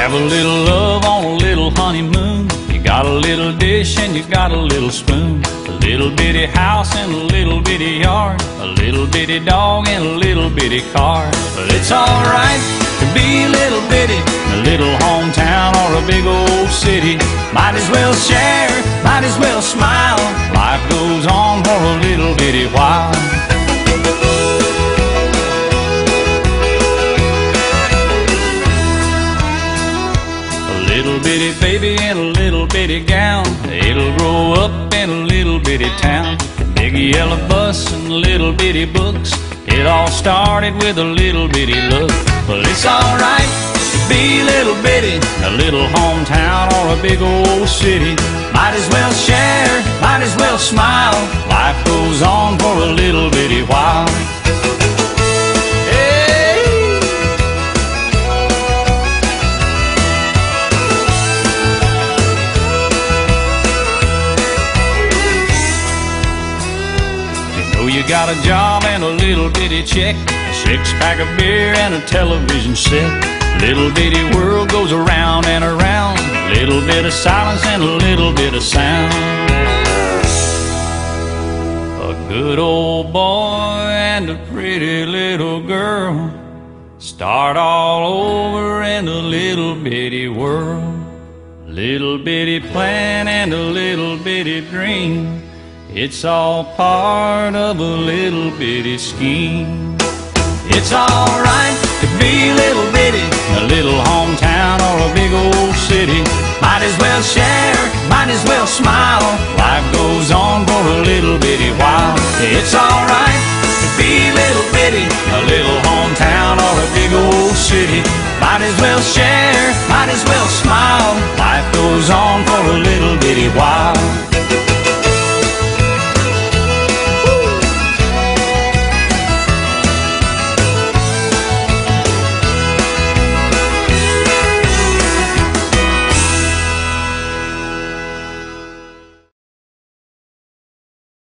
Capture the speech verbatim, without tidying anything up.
Have a little love on a little honeymoon. You got a little dish and you got a little spoon. A little bitty house and a little bitty yard. A little bitty dog and a little bitty car. But it's alright to be a little bitty in a little hometown or a big old city. Might as well share, might as well smile. Life goes on for a little bitty while. Little bitty baby in a little bitty gown. It'll grow up in a little bitty town. Big yellow bus and little bitty books. It all started with a little bitty look. Well, it's alright to be a little bitty in a little hometown or a big old city. Might as well share, might as well smile. Life goes on for a little bitty while. You got a job and a little bitty check, a six-pack of beer and a television set. Little bitty world goes around and around. Little bit of silence and a little bit of sound. A good old boy and a pretty little girl start all over in a little bitty world. Little bitty plan and a little bitty dream. It's all part of a little bitty scheme. It's alright to be a little bitty in a little hometown or a big old city. Might as well share, might as well smile. Life goes on for a little bitty while. It's alright to be a little bitty in a little hometown or a big old city. Might as well share